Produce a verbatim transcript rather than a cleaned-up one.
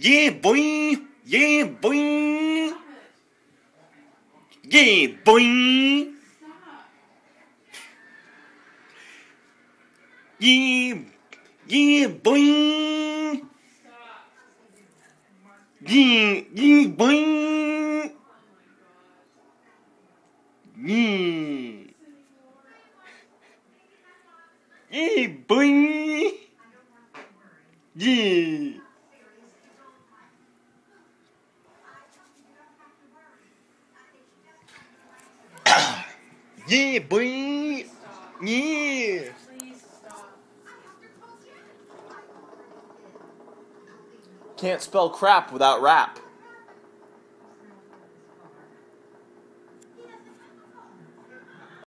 Yeah, boy. Yeah, boy. Yeah, boy. Yeah, yeah, boy. Yeah, yeah, boy. Yeah. Yeah, boy. Yeah. Yeah, boy. Yeah. Can't spell crap without rap.